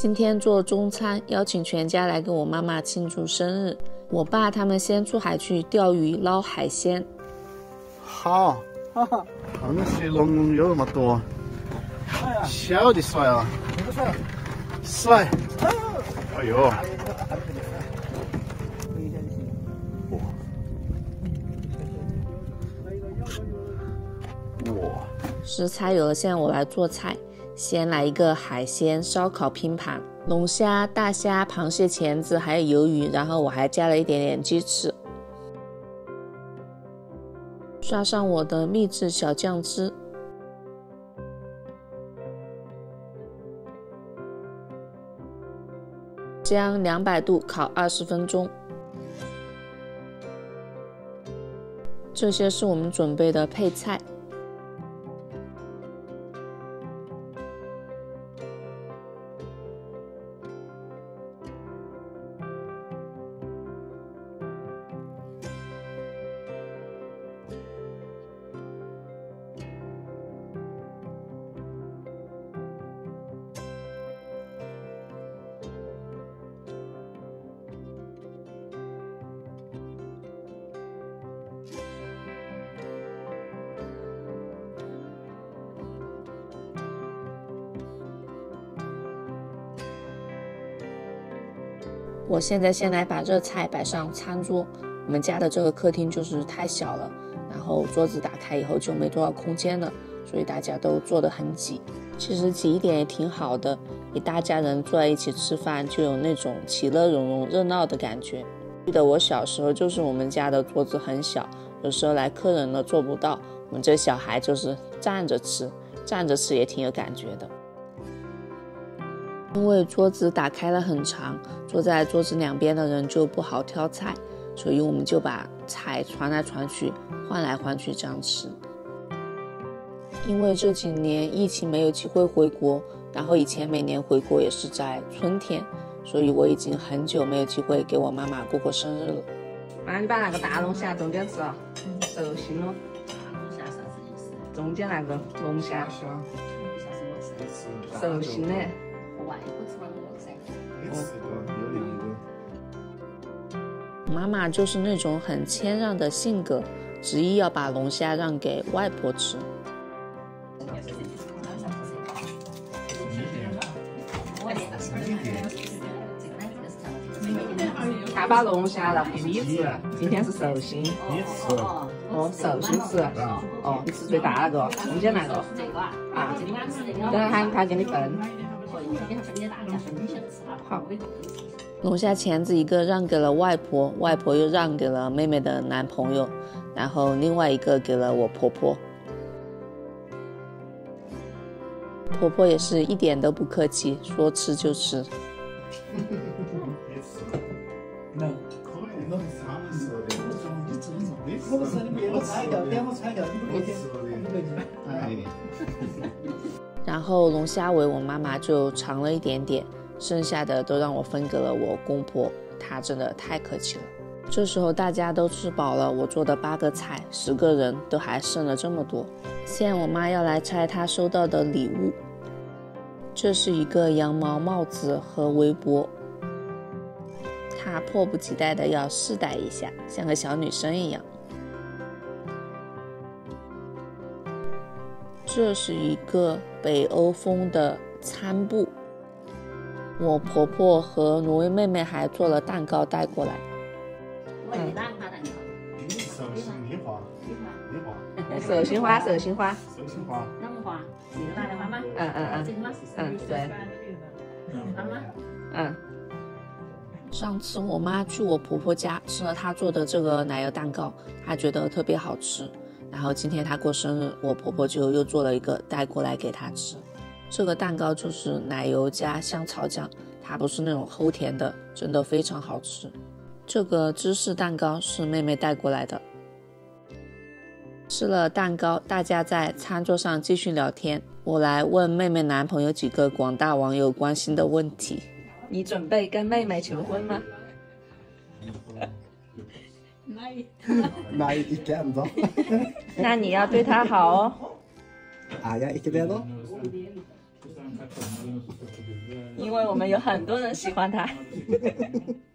今天做中餐，邀请全家来跟我妈妈庆祝生日。我爸他们先出海去钓鱼捞海鲜。 好，哈哈，看水龙有那么多，小的帅啊，帅，哎呦，哇， 食材有了，现在我来做菜。先来一个海鲜烧烤拼盘，龙虾、大虾、螃蟹、钳子，还有鱿鱼，然后我还加了一点点鸡翅。刷上我的秘制小酱汁，将200度烤20分钟。这些是我们准备的配菜。我现在先来把热菜摆上餐桌。我们家的这个客厅就是太小了，然后桌子打开以后就没多少空间了，所以大家都坐得很挤。其实挤一点也挺好的，一大家人坐在一起吃饭，就有那种其乐融融、热闹的感觉。记得我小时候就是我们家的桌子很小，有时候来客人了坐不到，我们这小孩就是站着吃，站着吃也挺有感觉的。因为桌子打开了很长，坐在桌子两边的人就不好挑菜，所以我们就把菜传来传去，换来换去这样吃。因为这几年疫情没有机会回国，然后以前每年回国也是在春天，所以我已经很久没有机会给我妈妈过过生日了。妈，你把那个大龙虾中间吃啊，寿星哦。中间那个龙虾，寿星的。妈妈就是那种很谦让的性格，执意要把龙虾让给外婆吃。他把龙虾让给你吃，今天是寿星。 你吃？ 哦，寿星吃。哦，你吃最大那个，中间那个。啊，等下喊他给你分。好。龙虾钳子一个让给了外婆，外婆又让给了妹妹的男朋友，然后另外一个给了我婆婆。婆婆也是一点都不客气，说吃就吃。然后龙虾尾我妈妈就尝了一点点，剩下的都让我分给了我公婆，她真的太客气了。这时候大家都吃饱了，我做的8个菜，10个人都还剩了这么多。现在我妈要来拆她收到的礼物，这是一个羊毛帽子和围脖，她迫不及待的要试戴一下，像个小女生一样。这是一个北欧风的餐布，我婆婆和挪威妹妹还做了蛋糕带过来。寿星花，寿星花，寿星花，那么花，这个大的花吗？这个吗？对，上次我妈去我婆婆家吃了她做的这个奶油蛋糕，她觉得特别好吃。然后今天她过生日，我婆婆就又做了一个带过来给她吃。这个蛋糕就是奶油加香草酱，它不是那种齁甜的，真的非常好吃。这个芝士蛋糕是妹妹带过来的。吃了蛋糕，大家在餐桌上继续聊天。我来问妹妹男朋友几个广大网友关心的问题。你准备跟妹妹求婚吗？ Nej, ikke ennå. 那你要对她好哦。 Er jeg ikke det, da? 因为我们有很多人喜欢它。